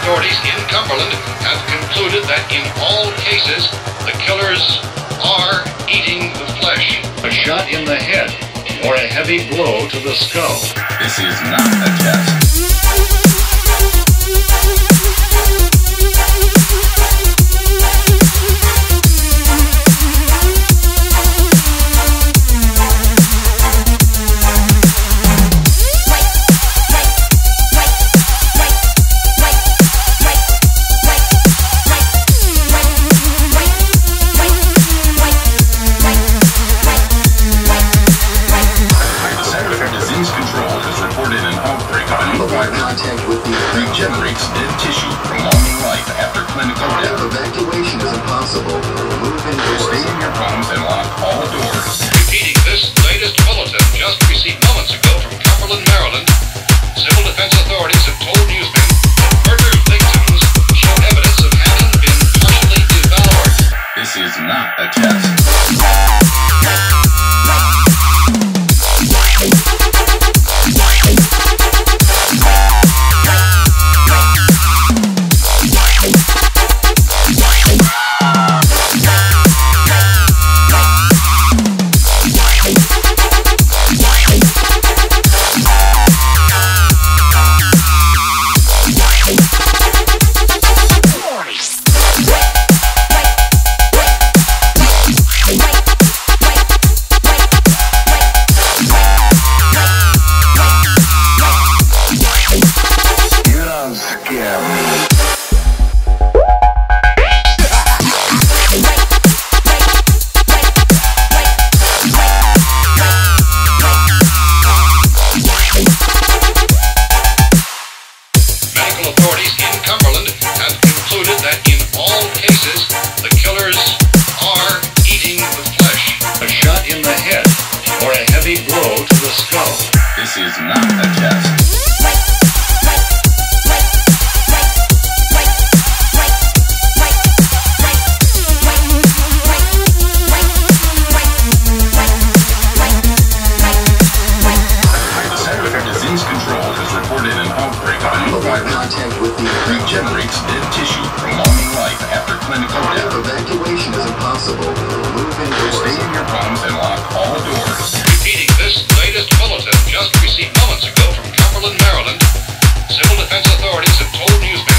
authorities in Cumberland have concluded that in all cases, the killers are eating the flesh. A shot in the head or a heavy blow to the skull. This is not a test. Contact with the regenerates dead tissue, prolonging life after clinical death. Evacuation is impossible. Stay in your homes and lock all doors. Repeating this latest bulletin just received moments ago from Cumberland, Maryland, civil defense authorities have told newsmen that murder victims show evidence of having been partially devoured. This is not a test. Authorities in Cumberland have concluded that in all cases, the killers are eating the flesh. A shot in the head or a heavy blow to the skull. This is not a test. Contact with the regenerates dead tissue, prolonging life after clinical death. Evacuation is impossible. Stay in your homes and lock all doors. Repeating this latest bulletin just received moments ago from Cumberland, Maryland, civil defense authorities have told newsmen